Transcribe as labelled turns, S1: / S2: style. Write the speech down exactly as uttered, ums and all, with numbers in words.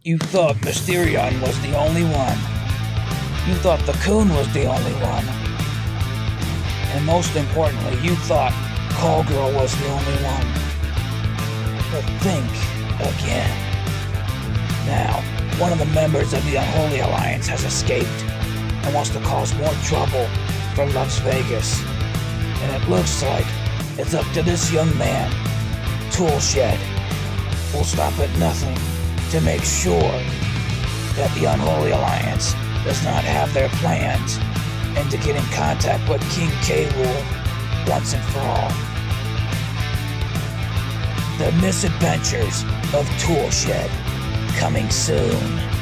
S1: You thought Mysterion was the only one. You thought the Coon was the only one. And most importantly, you thought Call Girl was the only one. But think again. Now, one of the members of the Unholy Alliance has escaped and wants to cause more trouble for Las Vegas. And it looks like it's up to this young man, ToolShed, who'll stop at nothing to make sure that the Unholy Alliance does not have their plans and to get in contact with King K. Rool once and for all. The Misadventures of ToolShed, coming soon.